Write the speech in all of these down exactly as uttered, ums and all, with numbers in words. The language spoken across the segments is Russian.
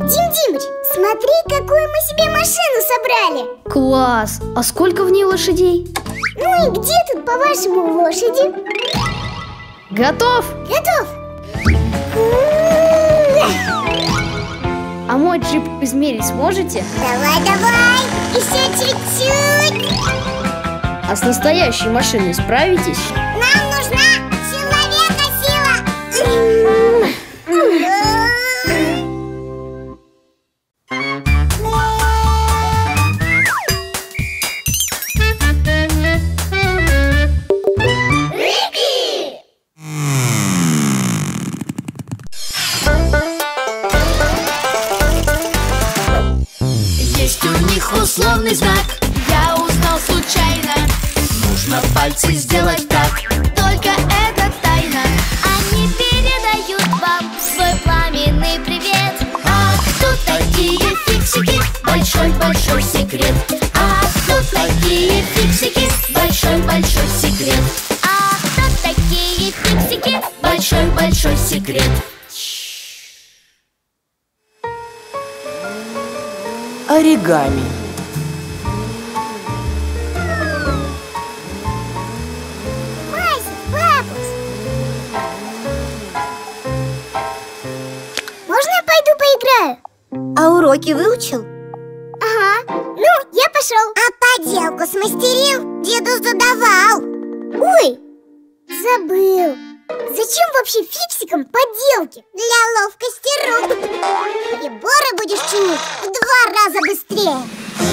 Дим Димыч, смотри, какую мы себе машину собрали. Класс! А сколько в ней лошадей? Ну и где тут, по-вашему, лошади? Готов? Готов. А мой джип измерить сможете? Давай, давай, еще чуть-чуть. А с настоящей машиной справитесь? Нам нужна человека сила. Есть у них условный знак, я узнал случайно. Нужно пальцы сделать так, только это тайна. Они передают вам свой пламенный привет. А кто такие фиксики? Большой-большой секрет. А кто такие фиксики? Большой-большой секрет. А кто такие фиксики? Большой-большой секрет. Оригами. Мася, папус, можно я пойду поиграю? А уроки выучил? Ага, ну, я пошел. А поделку смастерил? Деду задавал. Ой, забыл. Зачем вообще фиксикам поделки? Для ловкости рук. Приборы будешь чинить в два раза быстрее.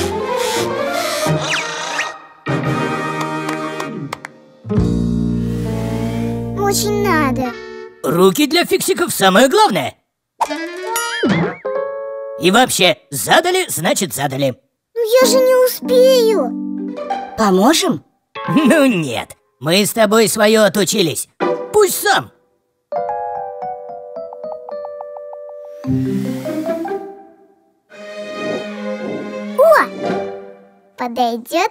Очень надо. Руки для фиксиков самое главное. И вообще, задали, значит задали. Ну я же не успею. Поможем? Ну нет, мы с тобой свое отучились. Пусть сам. О! Подойдет.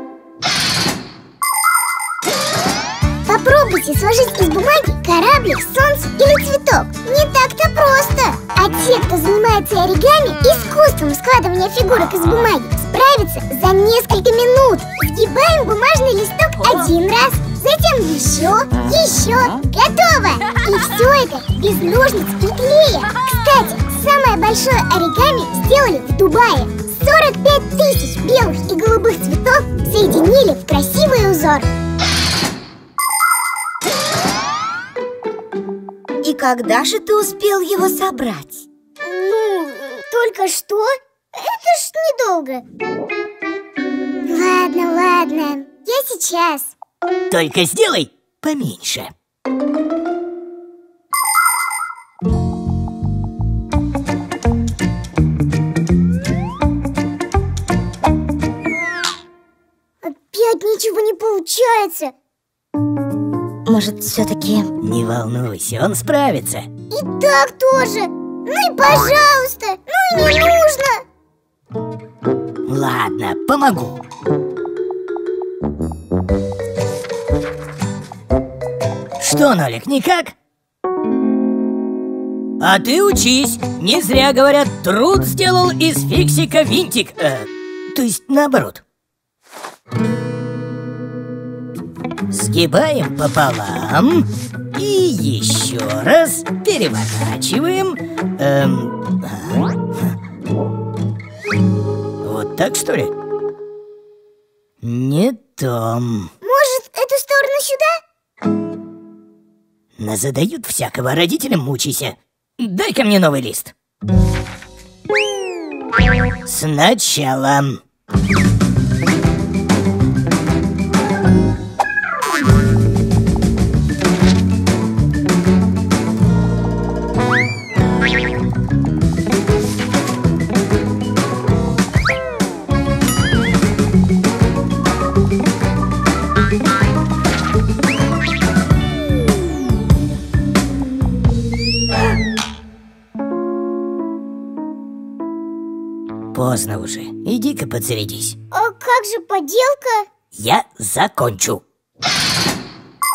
Попробуйте сложить из бумаги кораблик, солнце или цветок. Не так-то просто. А те, кто занимается оригами, искусством складывания фигурок из бумаги, справятся за несколько минут. Сгибаем бумажный листок один раз, затем еще, еще. Готово! И все это без ножниц и клея. Кстати, самое большое оригами сделали в Дубае. сорок пять тысяч белых и голубых цветов соединили в красивый узор. И когда же ты успел его собрать? Ну, только что. Это ж недолго. Ладно, ладно, я сейчас. Только сделай поменьше. Опять ничего не получается. Может, все-таки... Не волнуйся, он справится. И так тоже. Ну и пожалуйста, ну и не нужно. Ладно, помогу. Что, Нолик, никак? А ты учись. Не зря говорят, труд сделал из фиксика винтик. Э, то есть наоборот. Сгибаем пополам. И еще раз переворачиваем. Эм, вот так, что ли? Не то. Может, эту сторону сюда? Назадают всякого, родителям мучайся. Дай-ка мне новый лист. Сначала. Поздно уже. Иди-ка подзарядись. А как же поделка? Я закончу.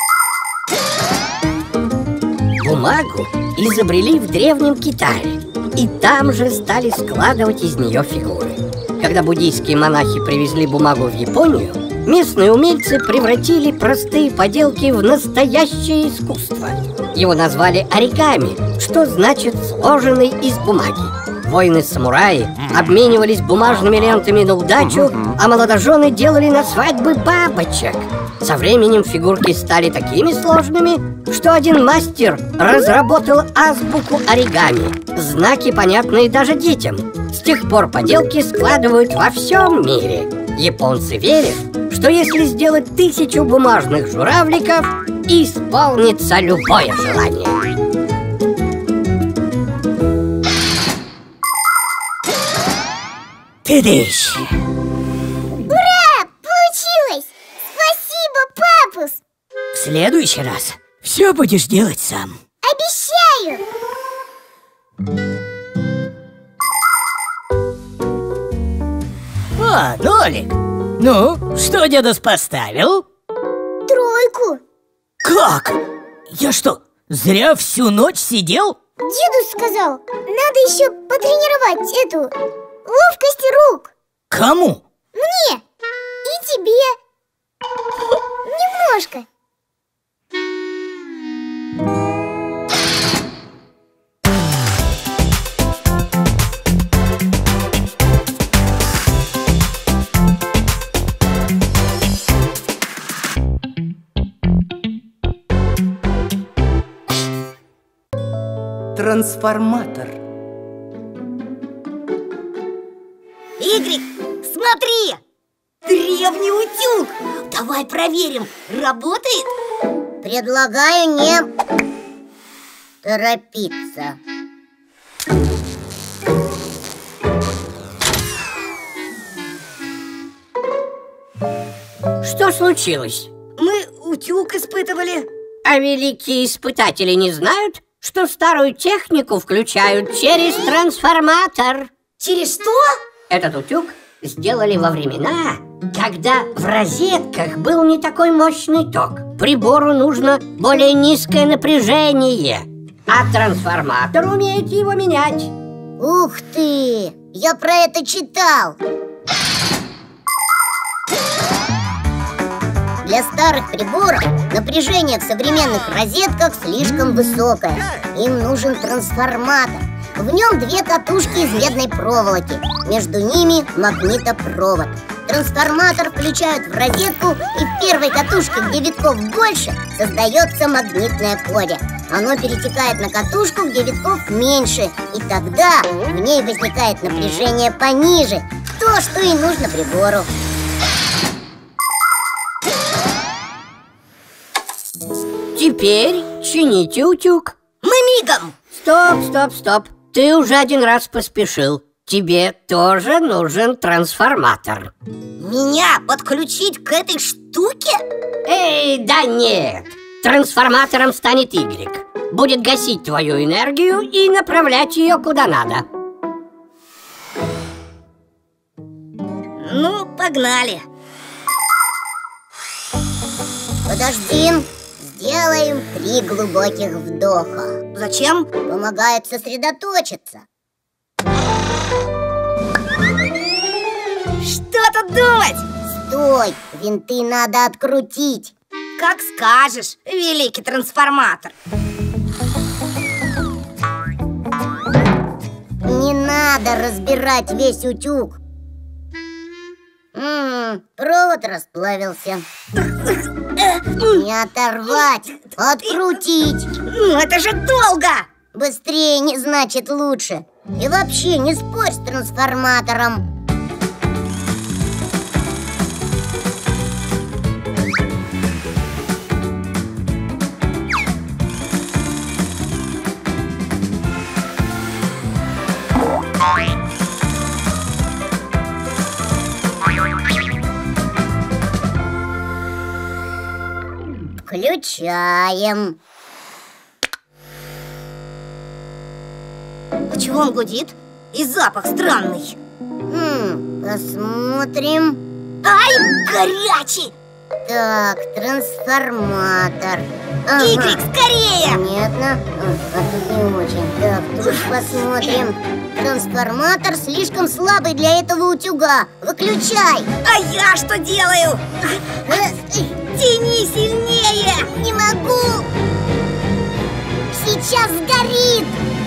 Бумагу изобрели в Древнем Китае. и там же стали складывать из нее фигуры. Когда буддийские монахи привезли бумагу в Японию, местные умельцы превратили простые поделки в настоящее искусство. Его назвали оригами, что значит «сложенный из бумаги». Воины-самураи обменивались бумажными лентами на удачу, а молодожены делали на свадьбы бабочек. Со временем фигурки стали такими сложными, что один мастер разработал азбуку оригами, знаки, понятные даже детям. С тех пор поделки складывают во всем мире. Японцы верят, что если сделать тысячу бумажных журавликов, исполнится любое желание. Тыдыщ! Ура! Получилось! Спасибо, папус! В следующий раз все будешь делать сам. Обещаю! О, Нолик! Ну, что дедус поставил? Тройку! Как? Я что, зря всю ночь сидел? Дедус сказал, надо еще потренировать эту ловкость рук. Кому? Мне и тебе. Немножко. Трансформатор. Игрик, смотри! Древний утюг! Давай проверим, работает? Предлагаю не торопиться. Что случилось? Мы утюг испытывали. А великие испытатели не знают, что старую технику включают через трансформатор? Через что? Этот утюг сделали во времена, когда в розетках был не такой мощный ток. Прибору нужно более низкое напряжение, а трансформатор умеет его менять. Ух ты! Я про это читал. Для старых приборов напряжение в современных розетках слишком высокое. Им нужен трансформатор. В нем две катушки из медной проволоки. Между ними магнитопровод. Трансформатор включают в розетку, и в первой катушке, где витков больше, создается магнитное поле. Оно перетекает на катушку, где витков меньше, и тогда в ней возникает напряжение пониже. То, что и нужно прибору. Теперь чините утюг. Мы мигом! Стоп, стоп, стоп. Ты уже один раз поспешил. Тебе тоже нужен трансформатор. Меня подключить к этой штуке? Эй, да нет. Трансформатором станет Игрик. Будет гасить твою энергию и направлять ее куда надо. Ну, погнали. Подожди. Сделаем три глубоких вдоха. Зачем? Помогает сосредоточиться. Что тут думать? Стой! Винты надо открутить. Как скажешь, великий трансформатор. Не надо разбирать весь утюг. М-м, провод расплавился. Не оторвать, открутить. Ну, это же долго! Быстрее не значит лучше. И вообще не спорь с трансформатором. Включаем. А чего он гудит? И запах странный. Хм, посмотрим. Ай, горячий! Так, трансформатор. Ага. Игрик, скорее! Понятно. А, а тут не очень. Так, тут посмотрим. Трансформатор слишком слабый для этого утюга. Выключай. А я что делаю? Тяни сильнее! Не могу. Сейчас сгорит.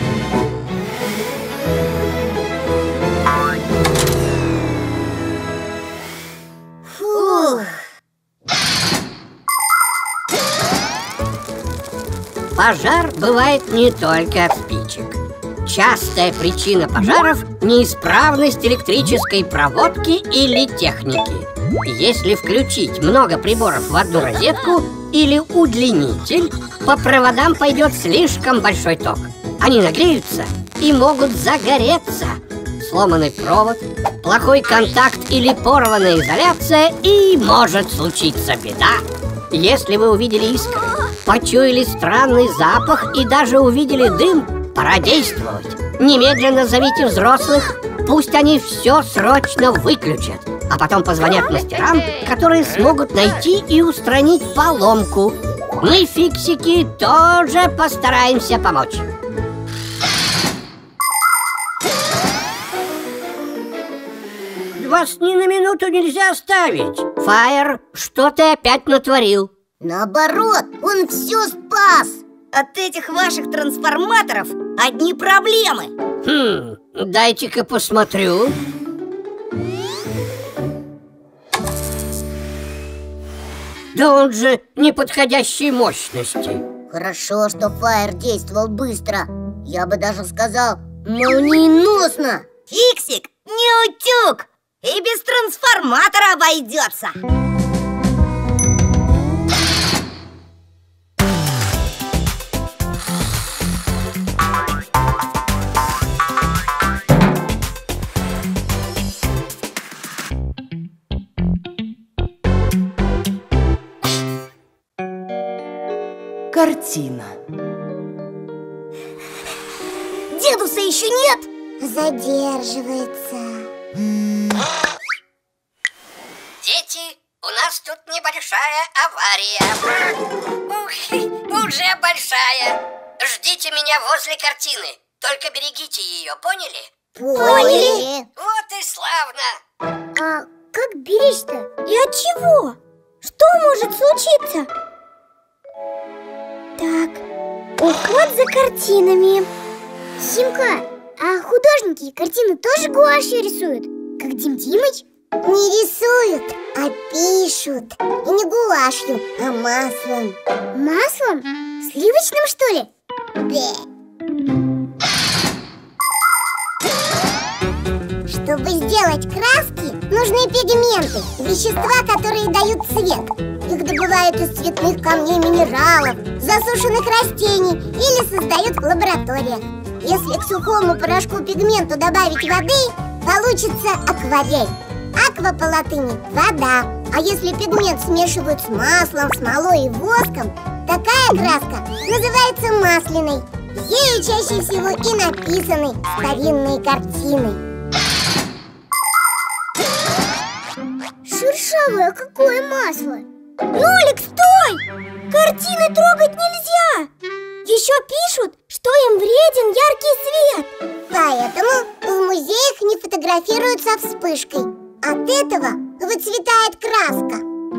Фух. Пожар бывает не только от спичек. Частая причина пожаров – неисправность электрической проводки или техники. Если включить много приборов в одну розетку или удлинитель, по проводам пойдет слишком большой ток. Они нагреются и могут загореться. Сломанный провод, плохой контакт или порванная изоляция, и может случиться беда. Если вы увидели искры, почуяли странный запах и даже увидели дым, пора действовать. Немедленно зовите взрослых, пусть они все срочно выключат, а потом позвонят мастерам, которые смогут найти и устранить поломку. Мы, фиксики, тоже постараемся помочь. Вас ни на минуту нельзя оставить. Фаер, что ты опять натворил? Наоборот, он все спас. От этих ваших трансформаторов одни проблемы. Хм, дайте-ка посмотрю. Да он же неподходящей мощности. Хорошо, что Фаер действовал быстро. Я бы даже сказал, молниеносно. Фиксик, не утюг! И без трансформатора обойдется. Картина. Дедуса еще нет? Задерживается. Дети, у нас тут небольшая авария. Ух, уже большая. Ждите меня возле картины. Только берегите ее, поняли? Поняли. Вот и славно. А как беречь-то? И от чего? Что может случиться? Так, уход за картинами. Симка, а художники картины тоже гуашью рисуют? Как Дим Димыч? Не рисуют, а пишут. И не гуашью, а маслом. Маслом? Сливочным, что ли? Да. Чтобы сделать краски, нужны пигменты, вещества, которые дают цвет. Их добывают из цветных камней минералов, засушенных растений или создают в лабораториях. Если к сухому порошку пигменту добавить воды, получится акварель. Аква по латыни – вода. А если пигмент смешивают с маслом, смолой и воском, такая краска называется масляной. Ею чаще всего и написаны старинные картины. Шершавое какое масло! Нолик, стой! Картины трогать нельзя! Еще пишут, что им вреден яркий свет. Поэтому в музеях не фотографируют со вспышкой. От этого выцветает краска.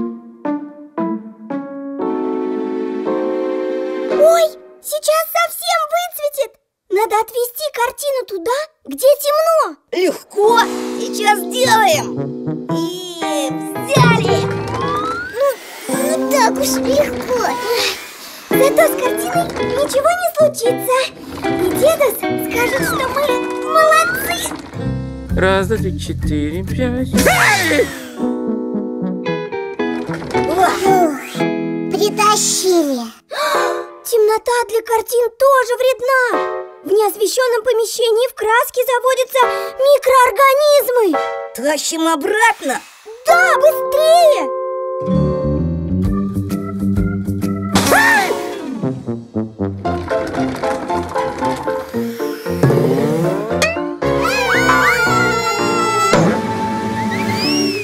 Ой, сейчас совсем выцветит. Надо отвезти картину туда, где темно. Легко, сейчас сделаем. И взяли. Ну, не так уж легко. Зато с картиной ничего не случится. И дедус скажет, что мы молодцы. Раз, два, три, четыре, пять. Ух, притащили. Темнота для картин тоже вредна. В неосвещенном помещении в краске заводятся микроорганизмы. Тащим обратно? Да, быстрее!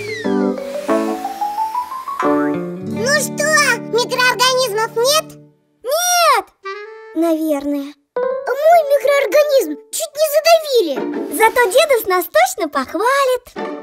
Ну что, микроорганизмов нет? Вирус нас точно похвалит.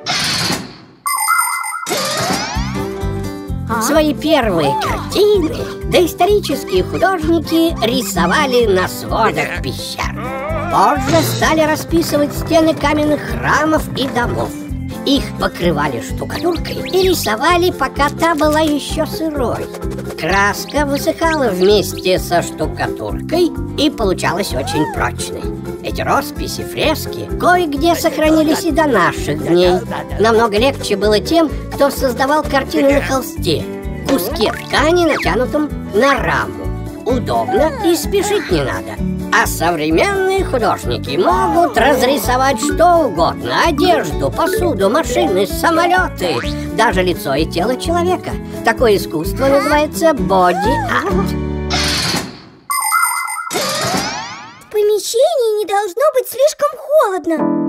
Свои первые картины доисторические художники рисовали на сводах пещер. Позже стали расписывать стены каменных храмов и домов. Их покрывали штукатуркой и рисовали, пока та была еще сырой. Краска высыхала вместе со штукатуркой и получалась очень прочной. Эти росписи, фрески кое-где сохранились и до наших дней. Намного легче было тем, кто создавал картины на холсте, куске ткани, натянутом на раму. Удобно и спешить не надо. А современные художники могут разрисовать что угодно: одежду, посуду, машины, самолеты, даже лицо и тело человека. Такое искусство называется боди-арт. В помещении не должно быть слишком холодно.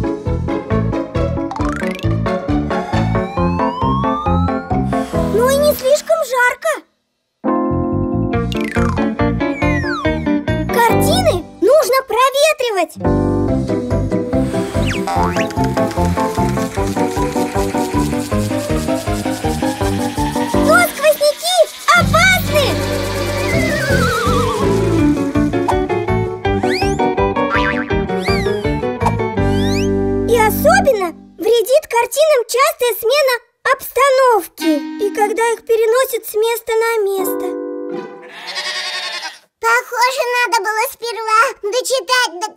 Ну и не слишком жарко. Картины нужно проветривать. Но сквозняки опасны. И особенно вредит картинам частая смена обстановки, и когда их переносят с места на место. Похоже, надо было сперва дочитать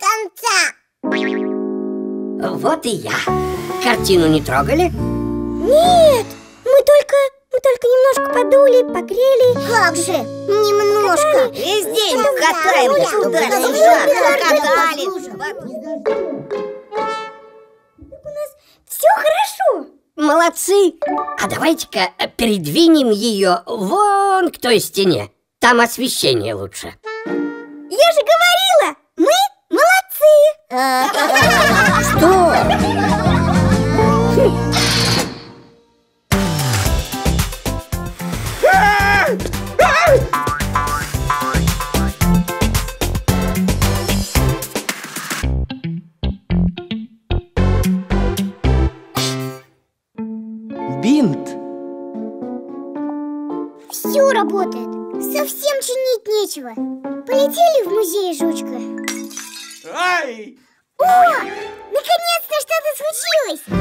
до конца. Вот и я. Картину не трогали? Нет, мы только, мы только немножко подули, погрели. Как же, немножко. Весь день катаемся туда-сюда, катались. У нас все хорошо. Молодцы! А давайте-ка передвинем ее вон к той стене. Там освещение лучше. Я же говорила, мы молодцы. Что? Бинт. Все работает. Совсем чинить нечего. Полетели в музей, жучка. Ай! О, наконец-то что-то случилось.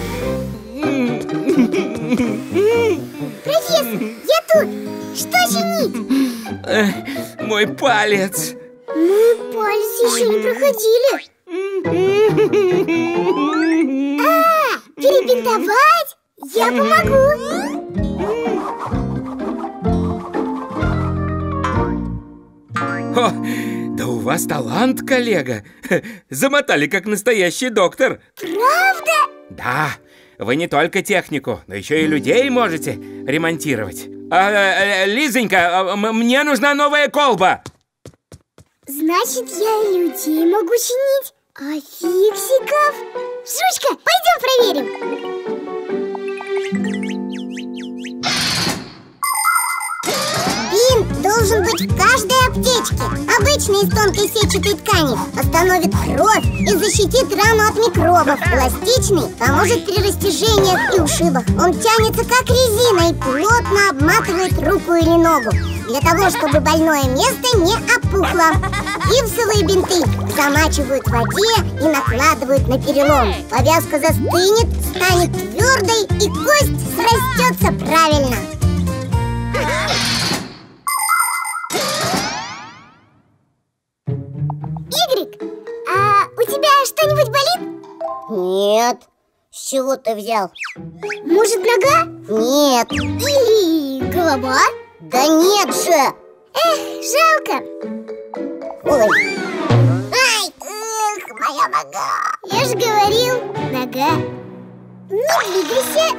Профессор, я тут. Что чинить? Эх, мой палец. Мы палец еще не проходили. А, перебинтовать? Я помогу. О, да у вас талант, коллега. Замотали, как настоящий доктор. Правда? Да, вы не только технику, но еще и людей можете ремонтировать. а, а, Лизонька, а, мне нужна новая колба. Значит, я и людей могу чинить, а фиксиков? Жучка, пойдем проверим. Бинт должен быть в каждой аптечке. Обычный из тонкой сетчатой ткани остановит кровь и защитит рану от микробов. Эластичный поможет при растяжениях и ушибах. Он тянется как резина и плотно обматывает руку или ногу, для того, чтобы больное место не опухло. Гипсовые бинты замачивают в воде и накладывают на перелом. Повязка застынет, станет твердой и кость срастется правильно. Игорек, а у тебя что-нибудь болит? Нет. С чего ты взял? Может, нога? Нет. Или голова? Да нет же. Эх, жалко. Ой. Ай, эх, моя нога. Я же говорил, нога. Не двигайся.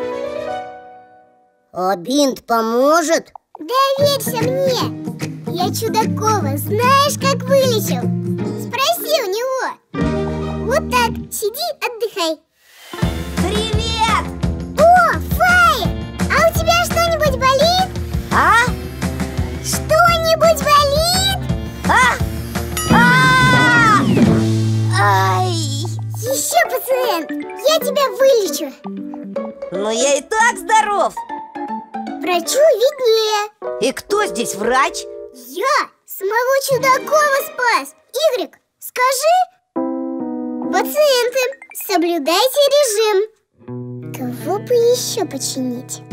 А бинт поможет? Доверься мне. Я Чудакова, знаешь, как вылечил? Спроси у него. Вот так, сиди, отдыхай. Привет! О, Фаер! А у тебя что-нибудь болит? А? Что-нибудь болит? А? А! Ай! Еще пациент, я тебя вылечу. Но я и так здоров. Врачу виднее. И кто здесь врач? Я самого Чудакова спас. Игорек, скажи. Пациенты, соблюдайте режим. Кого бы еще починить?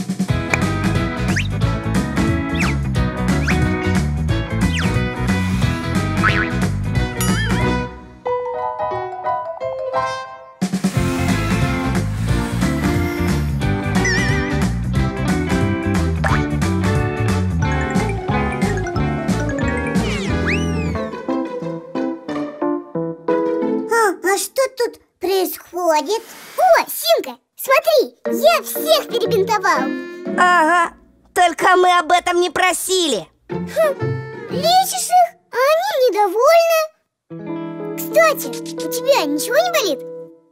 А что тут происходит? О, Симка, смотри, я всех перебинтовал. Ага, только мы об этом не просили. Хм, лечишь их, а они недовольны. Кстати, у тебя ничего не болит?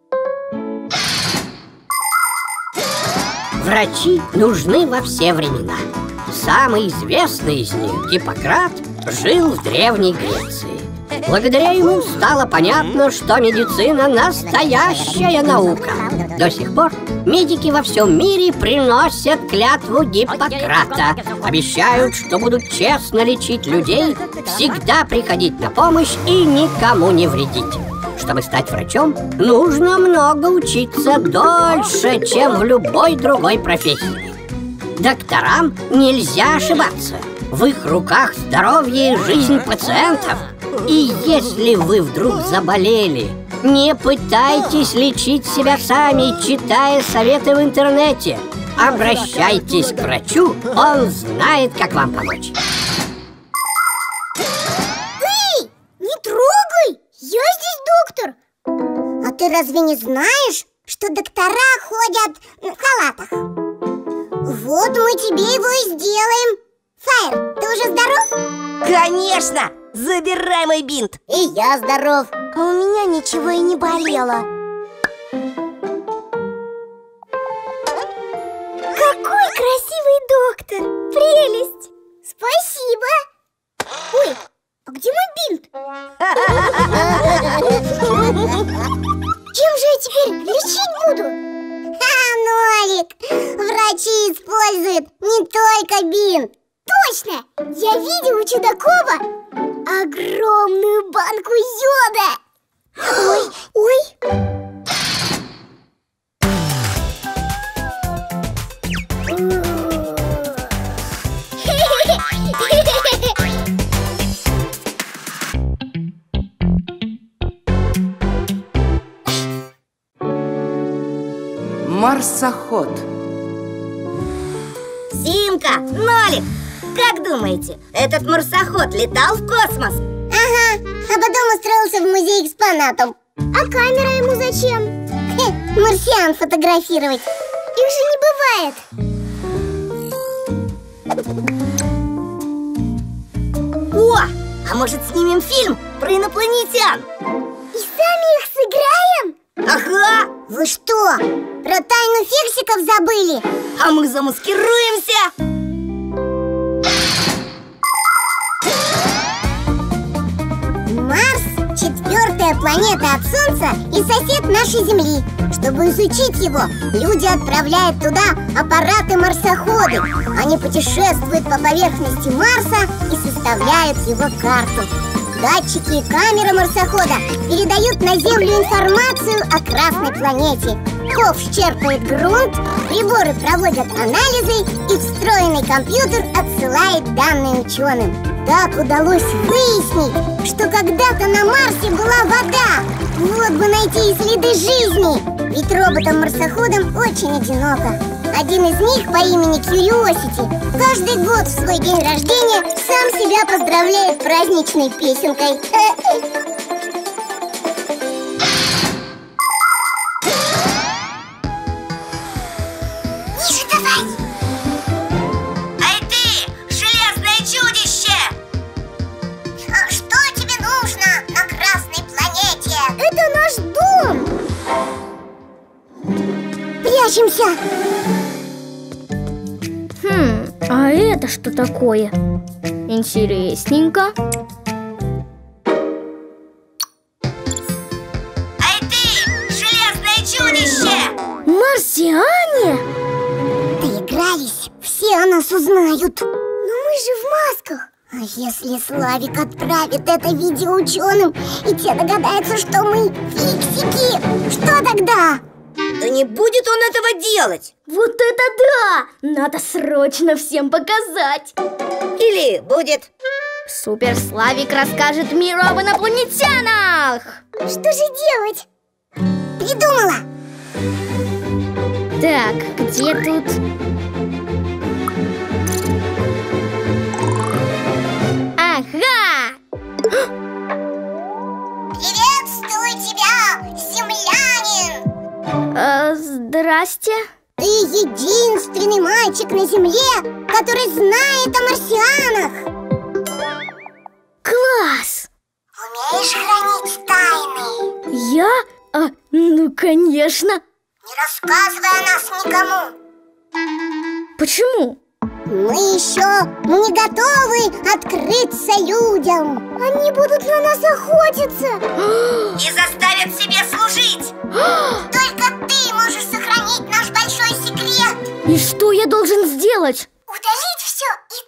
Врачи нужны во все времена. Самый известный из них, Гиппократ, жил в Древней Греции. Благодаря ему стало понятно, что медицина – настоящая наука. До сих пор медики во всем мире приносят клятву Гиппократа. Обещают, что будут честно лечить людей, всегда приходить на помощь и никому не вредить. Чтобы стать врачом, нужно много учиться, дольше, чем в любой другой профессии. Докторам нельзя ошибаться. В их руках здоровье и жизнь пациентов. И если вы вдруг заболели, не пытайтесь лечить себя сами, читая советы в интернете. Обращайтесь к врачу, он знает, как вам помочь. Эй, не трогай! Я здесь доктор. А ты разве не знаешь, что доктора ходят в халатах? Вот мы тебе его и сделаем. Фаер, ты уже здоров? Конечно! Забирай мой бинт. И я здоров. А у меня ничего и не болело. Какой красивый доктор! Прелесть! Спасибо. Ой, а где мой бинт? Чем же я теперь лечить буду? Ха, Нолик, врачи используют не только бинт. Точно! Я видел у Чудакова огромную банку йода. Ой, ой. Марсоход. Симка, Нолик, как думаете, этот марсоход летал в космос? Ага, а потом устроился в музей экспонатом. А камера ему зачем? Хе, марсиан фотографировать. Их же не бывает. О, а может снимем фильм про инопланетян? И сами их сыграем? Ага! Вы что, про тайну фиксиков забыли? А мы замаскируемся! Марс – четвертая планета от Солнца и сосед нашей Земли. Чтобы изучить его, люди отправляют туда аппараты-марсоходы. Они путешествуют по поверхности Марса и составляют его карту. Датчики и камеры марсохода передают на Землю информацию о Красной планете. Ковш черпает грунт, приборы проводят анализы, и встроенный компьютер отсылает данные ученым. Так удалось выяснить, что когда-то на Марсе была вода. Вот бы найти и следы жизни. Ведь роботам-марсоходам очень одиноко. Один из них по имени Curiosity каждый год в свой день рождения сам себя поздравляет праздничной песенкой. Миша, давай! Эй ты, железное чудище! А что тебе нужно на Красной планете? Это наш дом! Прячемся! Хм, а это что такое? Интересненько. Эй ты, железное Марсиане? Доигрались, все о нас узнают. Но мы же в масках. А если Славик отправит это видео ученым, и те догадаются, что мы фиксики, что тогда? Да не будет он этого делать. Вот это да! Надо срочно всем показать. Или будет. Супер Славик расскажет миру об инопланетянах. Что же делать? Придумала. Так, где тут? Ага! Приветствую тебя, землянин! А, здрасте. Ты единственный мальчик на Земле, который знает о марсианах. Класс! Умеешь хранить тайны? Я? А, ну, конечно. Не рассказывай о нас никому. Почему? Мы еще не готовы открыться людям. Они будут на нас охотиться и заставят себе служить. Только ты можешь сохранить наш большой секрет. И что я должен сделать? Удалить все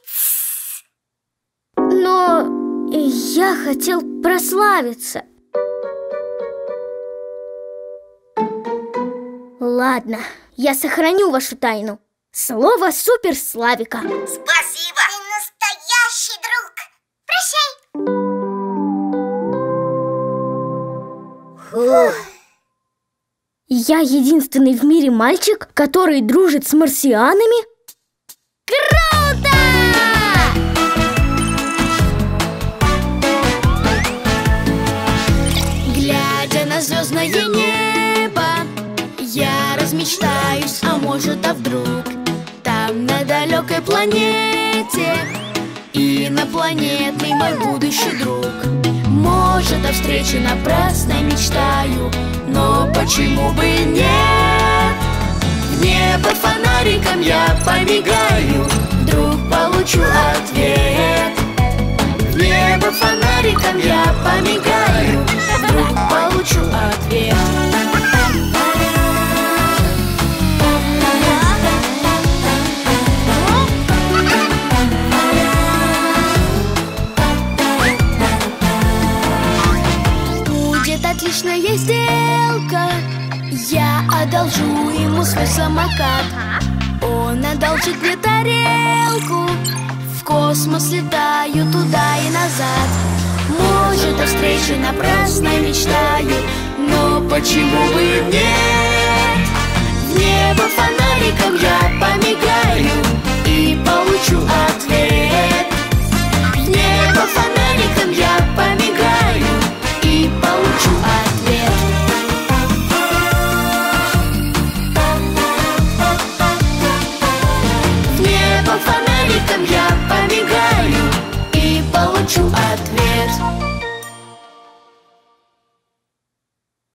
и... Но я хотел прославиться. Ладно, я сохраню вашу тайну. Слово Супер Славика. Спасибо. Ты настоящий друг. Прощай. Фух. Я единственный в мире мальчик, который дружит с марсианами? Круто! Глядя на звездное небо, я размечтаюсь, а может, а вдруг там на далекой планете инопланетный мой будущий друг. Может, о встрече напрасно мечтаю, но почему бы нет? В небо фонариком я помигаю, вдруг получу ответ. В небо фонариком я помигаю, вдруг получу ответ. Отличная сделка. Я одолжу ему свой самокат. Он одолжит мне тарелку. В космос летаю туда и назад. Может, о встрече напрасно мечтаю, но почему бы нет?